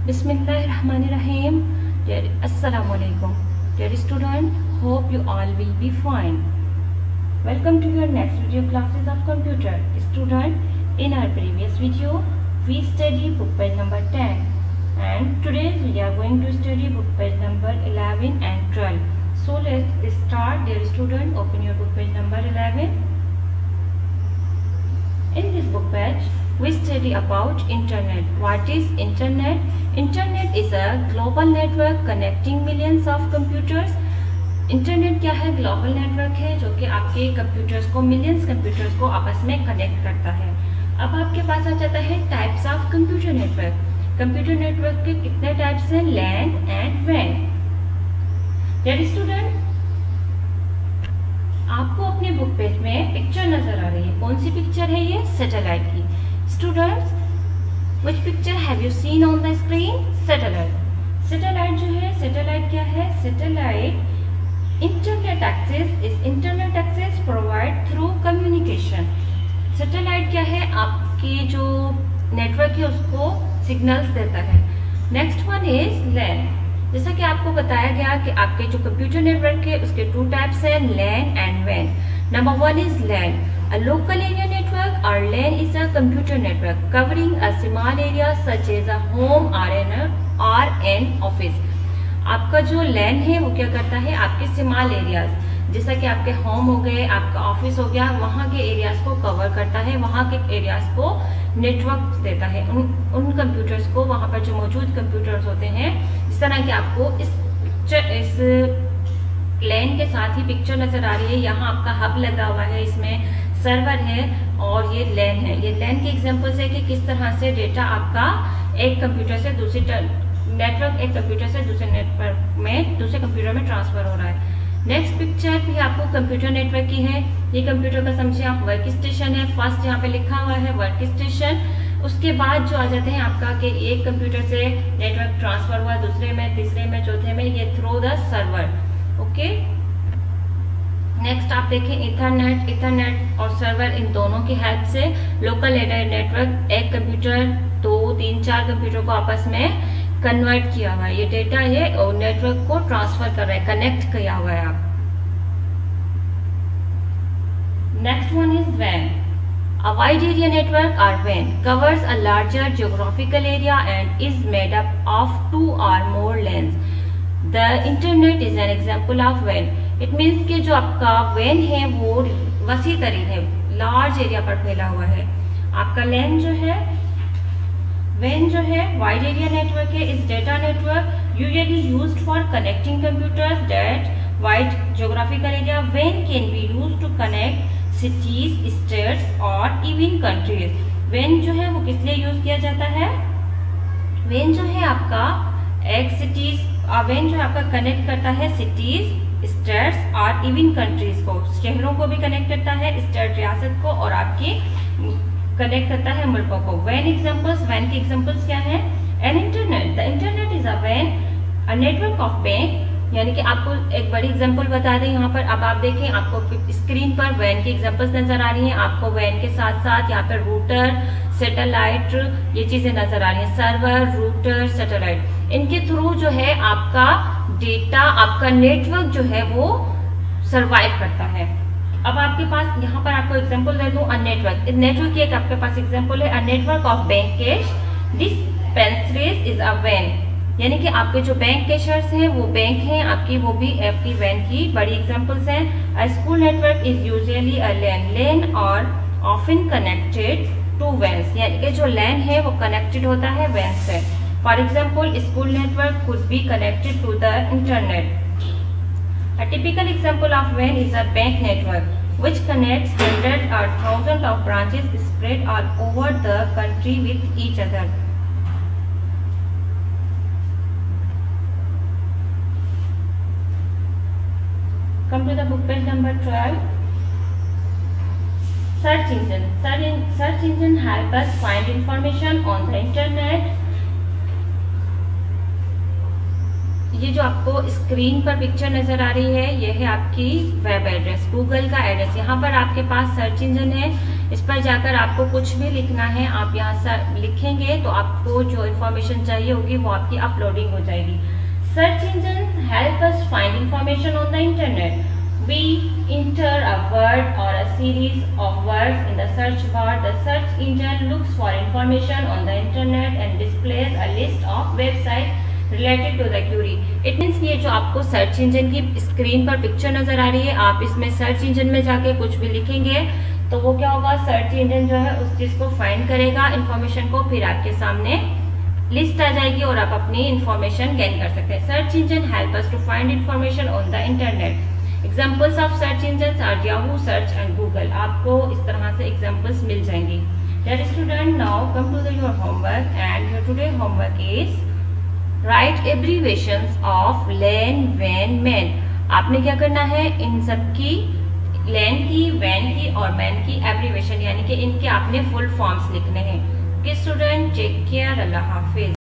Bismillahirrahmanirrahim. Assalamualaikum. Dear student, hope you all will be fine. Welcome to your next video classes of computer. Student, in our previous video, we study book page number 10. And today we are going to study book page number 11 and 12. So let's start. Dear student, open your book page number 11. In this book page, we study about internet. What is internet? Internet is a global network connecting millions of computers. Internet क्या है? Global network है जो कि आपके computers को, millions computers को आपस में कनेक्ट करता है। अब आपके पास आ जाता है types of computer network. Computer network के कितने टाइप्स हैं? लैन एंड वैन। डियर स्टूडेंट, आपको अपने बुक पेज में पिक्चर नजर आ रही है। कौन सी पिक्चर है ये? सैटेलाइट की। Students, which picture have you seen on the screen? Satellite. Satellite जो है, सैटेलाइट क्या है? Satellite internet access is internet access provide through communication. Satellite क्या है? आपके जो नेटवर्क है उसको सिग्नल्स देता है। Next one is LAN. जैसा कि आपको बताया गया कि आपके जो कंप्यूटर नेटवर्क है उसके टू टाइप्स हैं, लैन एंड वैन। Number one is LAN, a local area network or LAN is a computer network covering a small area such as a home or an office। आपका जो LAN है वो क्या करता है? आपके स्मॉल एरियाज, जैसा कि आपके होम हो गए, आपका ऑफिस हो गया, वहाँ के एरियाज को कवर करता है, वहाँ के एरियाज को नेटवर्क देता है। उन कंप्यूटर्स को, वहाँ पर जो मौजूद कंप्यूटर्स होते हैं, जिस तरह कि आपको इस LAN के साथ ही पिक्चर नजर आ रही है। यहाँ आपका हब लगा हुआ है, इसमें सर्वर है और ये लैन है। ये लैन के एग्जांपल्स है कि किस तरह से डेटा आपका एक कंप्यूटर से दूसरे नेटवर्क, एक कंप्यूटर से दूसरे नेटवर्क में, दूसरे कंप्यूटर में ट्रांसफर हो रहा है। नेक्स्ट पिक्चर भी आपको कंप्यूटर नेटवर्क की है। ये कंप्यूटर का समझिए आप वर्क स्टेशन है। फर्स्ट यहाँ पे लिखा हुआ है वर्क स्टेशन। उसके बाद जो आ जाते हैं आपका कि एक कंप्यूटर से नेटवर्क ट्रांसफर हुआ दूसरे में, तीसरे में, चौथे में, ये through the server. Okay, next आप देखें इथरनेट। इथरनेट और सर्वर, इन दोनों की हेल्प से लोकल नेटवर्क, एक कंप्यूटर 2, 3, 4 कंप्यूटर को आपस में कन्वर्ट किया हुआ है। ये डेटा ये और नेटवर्क को ट्रांसफर कर रहा है, कनेक्ट किया हुआ है आप। नेक्स्ट वन इज वैन। A wide area network or WAN covers a larger geographical area and is made up of 2 or more LANs. The internet is an example of WAN. It means कि जो आपका WAN है वो वसी तरीन है, large area पर फैला हुआ है। आपका LAN जो है, WAN जो है, वाइड एरिया नेटवर्क है, is data network usually used for connecting computers that wide geographical area. WAN can be used to connect cities, states और इवन कंट्रीज। WAN जो है वो किस लिए यूज किया जाता है? WAN जो है आपका एक सिटीज, WAN जो आपका कनेक्ट करता है सिटीज, स्टेट्स और इवन कंट्रीज को। शहरों को भी कनेक्ट करता है, स्टेट रियासत को, और आपकी कनेक्ट करता है मुल्कों को। WAN एग्जांपल्स, WAN के एग्जांपल्स क्या है? An internet, the internet is a WAN, a network of bank. यानी कि आपको एक बड़ी एग्जांपल बता दें यहाँ पर। अब आप देखें, आपको स्क्रीन पर WAN की एग्जांपल्स नजर आ रही हैं। आपको WAN के साथ साथ यहाँ पर रूटर, सैटेलाइट, ये चीजें नजर आ रही हैं। सर्वर, रूटर, सैटेलाइट, इनके थ्रू जो है आपका डेटा, आपका नेटवर्क जो है वो सरवाइव करता है। अब आपके पास यहाँ पर आपको एग्जांपल दे दूं, अ नेटवर्क। नेटवर्क की एक आपके पास एग्जांपल है, a network of bank cash dispensaries is a WAN। यानी कि आपके जो बैंक कैशर्स हैं वो बैंक हैं आपकी, वो भी आपकी WAN की बड़ी एग्जांपल्स हैं। A school network is usually a LAN। LAN और ऑफन कनेक्टेड टू WANs, यानी कि जो LAN है वो कनेक्टेड होता है WAN से। For example, school network could be connected to the internet. A typical example of WAN is a bank network which connects hundreds or thousands of branches spread all over the country with each other. Come to the book page number 12. Search engine. Search engine help us find information on the internet. ये जो आपको screen पर picture नजर आ रही है, ये है आपकी वेब एड्रेस, गूगल का एड्रेस। यहाँ पर आपके पास सर्च इंजन है। इस पर जाकर आपको कुछ भी लिखना है, आप यहाँ से लिखेंगे तो आपको जो इन्फॉर्मेशन चाहिए होगी वो आपकी अपलोडिंग हो जाएगी। Search engine help us find information on the internet. We enter a word or a series of words in the search bar. The search engine looks for information on the internet and displays a list of websites related to the query. It means ये जो आपको search engine की screen पर picture नजर आ रही है, आप इसमें सर्च इंजन में जाके कुछ भी लिखेंगे तो वो क्या होगा, सर्च इंजन जो है उस चीज को फाइंड करेगा, इंफॉर्मेशन को फिर आपके सामने लिस्ट आ जाएगी और आप अपनी इंफॉर्मेशन गेन कर सकते हैं। Search engine help us to find information on the internet. Examples of search engines are Yahoo Search and Google. आपको इस तरह से examples मिल जाएंगी। Dear student, now come to your homework and your today homework is write abbreviations of LAN, WAN, MAN. आपने क्या करना है, इन सब की LAN की, WAN की और MAN की एब्रीवेशन यानी कि इनके आपने फुल फॉर्म्स लिखने हैं। स्टूडेंट टेक केयर, अल्लाह हाफिज।